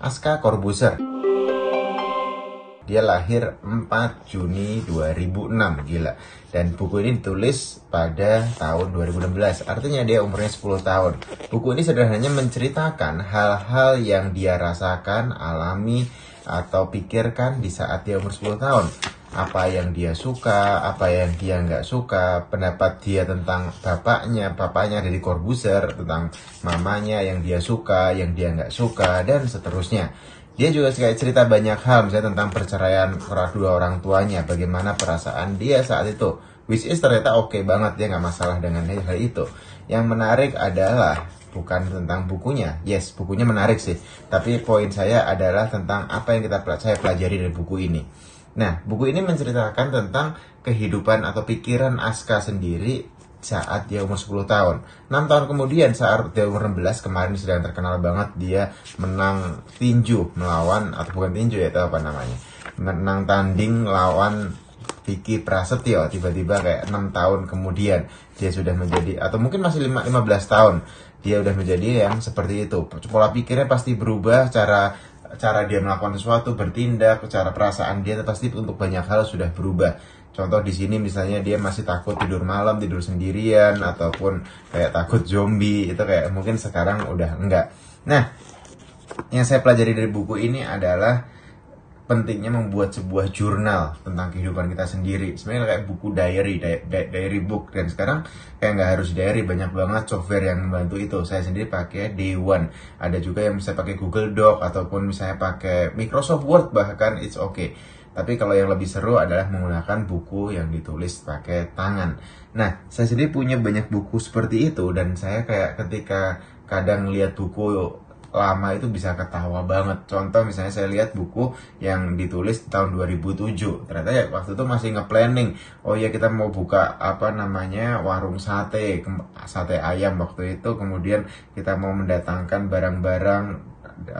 Aska Corbuzier. Dia lahir 4 Juni 2006, gila. Dan buku ini ditulis pada tahun 2016, artinya dia umurnya 10 tahun. Buku ini sederhananya menceritakan hal-hal yang dia rasakan, alami, atau pikirkan di saat dia umur 10 tahun. Apa yang dia suka, apa yang dia nggak suka, pendapat dia tentang bapaknya dari Corbuzier, tentang mamanya yang dia suka, yang dia nggak suka, dan seterusnya. Dia juga kayak cerita banyak hal, misalnya tentang perceraian kedua orang tuanya, bagaimana perasaan dia saat itu. Which is ternyata oke banget, dia nggak masalah dengan hal itu. Yang menarik adalah bukan tentang bukunya, yes bukunya menarik sih, tapi poin saya adalah tentang apa yang saya pelajari dari buku ini. Nah, buku ini menceritakan tentang kehidupan atau pikiran Aska sendiri saat dia umur 10 tahun. 6 tahun kemudian saat dia umur 16, kemarin sedang terkenal banget, dia menang tinju melawan, atau bukan tinju ya, itu apa namanya, menang tanding lawan Vicky Prasetyo. Tiba-tiba kayak 6 tahun kemudian dia sudah menjadi, atau mungkin masih 15 tahun, dia udah menjadi yang seperti itu. Pola pikirnya pasti berubah, cara dia melakukan sesuatu, bertindak, cara perasaan dia pasti untuk banyak hal sudah berubah. Contoh di sini misalnya dia masih takut tidur malam, tidur sendirian, ataupun kayak takut zombie, itu kayak mungkin sekarang udah enggak. Nah, yang saya pelajari dari buku ini adalah pentingnya membuat sebuah jurnal tentang kehidupan kita sendiri. Sebenarnya kayak buku diary book, dan sekarang kayak nggak harus diary, banyak banget software yang membantu itu. Saya sendiri pakai Day One, ada juga yang bisa pakai Google Doc, ataupun misalnya pakai Microsoft Word, bahkan it's okay. Tapi kalau yang lebih seru adalah menggunakan buku yang ditulis pakai tangan. Nah, saya sendiri punya banyak buku seperti itu, dan saya kayak ketika kadang lihat buku lama itu bisa ketawa banget. Contoh misalnya saya lihat buku yang ditulis tahun 2007. Ternyata ya waktu itu masih nge-planning. Oh ya, kita mau buka warung sate ayam waktu itu. Kemudian kita mau mendatangkan barang-barang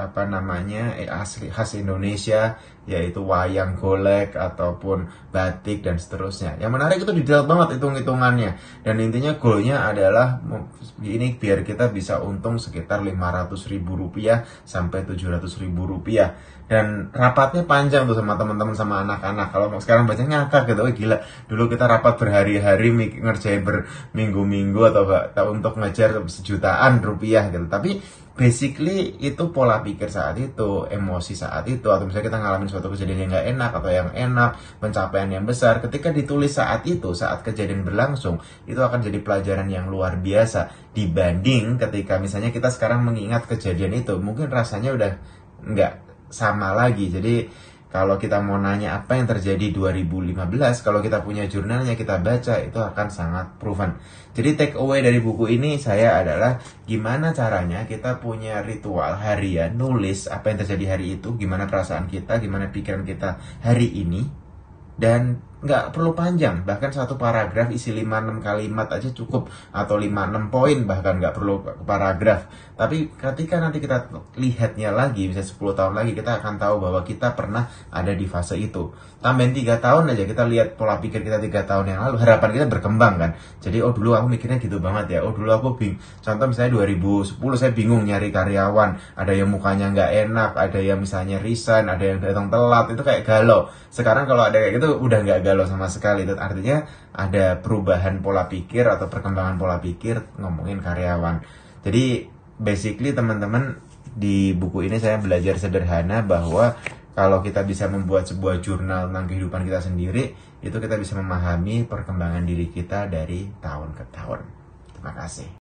asli khas Indonesia, yaitu wayang golek ataupun batik dan seterusnya. Yang menarik itu detail banget hitung-hitungannya, dan intinya goalnya adalah ini biar kita bisa untung sekitar 500.000 rupiah sampai 700.000 rupiah. Dan rapatnya panjang tuh sama teman-teman, sama anak-anak. Kalau sekarang baca ngakak gitu, oh gila, dulu kita rapat berhari-hari, ngerjain berminggu-minggu atau untuk ngejar sejutaan rupiah gitu. Tapi basically itu pola pikir saat itu, emosi saat itu, atau misalnya kita ngalamin suatu kejadian yang nggak enak atau yang enak, pencapaian yang besar, ketika ditulis saat itu, saat kejadian berlangsung, itu akan jadi pelajaran yang luar biasa dibanding ketika misalnya kita sekarang mengingat kejadian itu, mungkin rasanya udah nggak sama lagi. Jadi kalau kita mau nanya apa yang terjadi 2015, kalau kita punya jurnalnya, kita baca, itu akan sangat proven. Jadi take away dari buku ini saya adalah gimana caranya kita punya ritual harian, nulis apa yang terjadi hari itu, gimana perasaan kita, gimana pikiran kita hari ini, dan nggak perlu panjang, bahkan satu paragraf isi 5-6 kalimat aja cukup, atau 5-6 poin, bahkan nggak perlu paragraf. Tapi ketika nanti kita lihatnya lagi, bisa 10 tahun lagi, kita akan tahu bahwa kita pernah ada di fase itu. Tambahin 3 tahun aja, kita lihat pola pikir kita 3 tahun yang lalu, harapan kita berkembang kan. Jadi oh dulu aku mikirnya gitu banget ya, oh dulu aku contoh misalnya 2010 saya bingung nyari karyawan, ada yang mukanya nggak enak, ada yang misalnya resign, ada yang datang telat, itu kayak galau. Sekarang kalau ada kayak gitu udah nggak galau sama sekali. Itu artinya ada perubahan pola pikir atau perkembangan pola pikir ngomongin karyawan. Jadi basically teman-teman, di buku ini saya belajar sederhana bahwa kalau kita bisa membuat sebuah jurnal tentang kehidupan kita sendiri, itu kita bisa memahami perkembangan diri kita dari tahun ke tahun. Terima kasih.